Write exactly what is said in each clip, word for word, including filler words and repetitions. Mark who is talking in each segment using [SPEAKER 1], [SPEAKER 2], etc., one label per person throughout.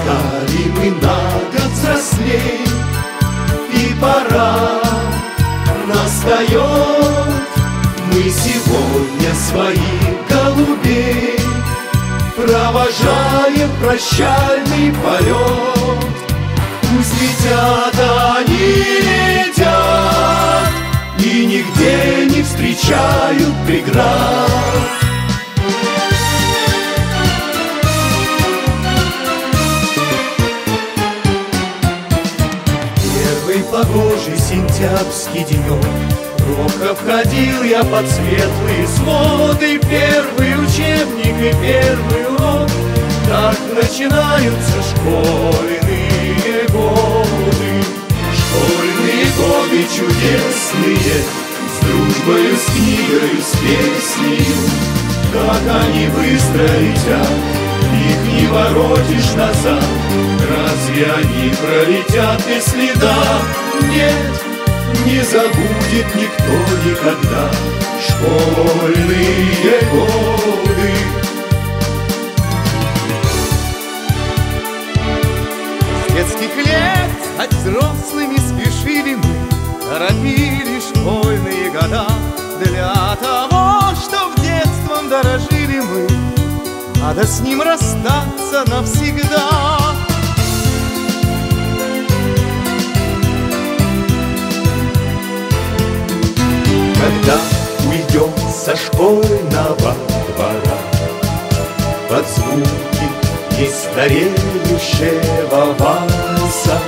[SPEAKER 1] Стали мы на год взрослей, и пора настает. Мы сегодня своих голубей провожаем прощальный полет. Пусть летят они, летят, и нигде не встречают преград. Первый погожий сентябрьский денек робко входил я под светлые своды. Первый учебник и первый урок, так начинаются школьные годы. Школьные годы чудесные, с дружбою, с книгою, с песнею. Как они быстро летят, их не воротишь назад. Разве они пролетят без следа? Нет, не забудет никто никогда школьные годы.
[SPEAKER 2] С детских лет стать взрослыми спешили мы, торопили школьные года. Для того, чтоб детством дорожили мы, надо с ним расстаться навсегда.
[SPEAKER 1] Когда уйдем со школьного двора под звуки нестареющего вальса,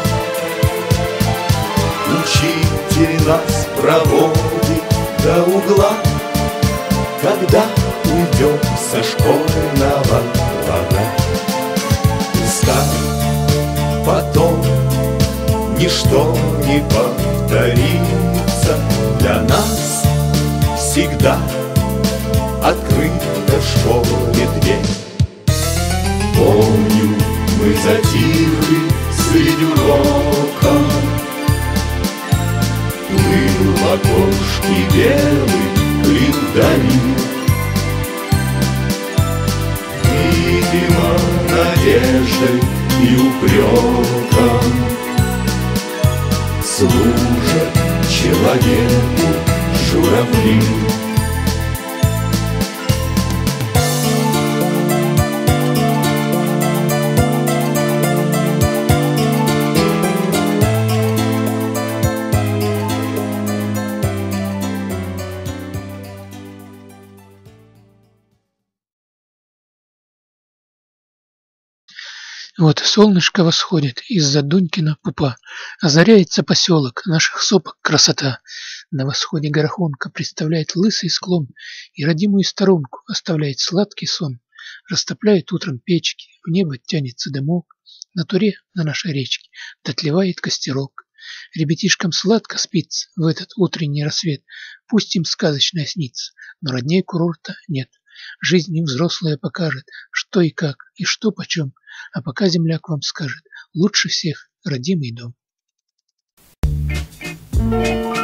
[SPEAKER 1] учитель нас проводит до угла. Когда уйдем со школьного двора, пускай потом ничто не повторится. Для нас всегда открыта в школе дверь. Помню, мы затихли среди урока, плыл в окошке белый клин вдали. Видимо, надеждой и упреком служат человеку журавли.
[SPEAKER 3] Вот солнышко восходит из-за Дунькина пупа, озаряется поселок наших сопок красота. На восходе Горохонка представляет лысый склон и родимую сторонку оставляет сладкий сон. Растопляет утром печки, в небо тянется дымок, на туре на нашей речке дотлевает костерок. Ребятишкам сладко спится в этот утренний рассвет, пусть им сказочное снится, но родней курорта нет. Жизнь им взрослая покажет, что и как, и что почем, а пока земляк вам скажет: лучше всех родимый дом.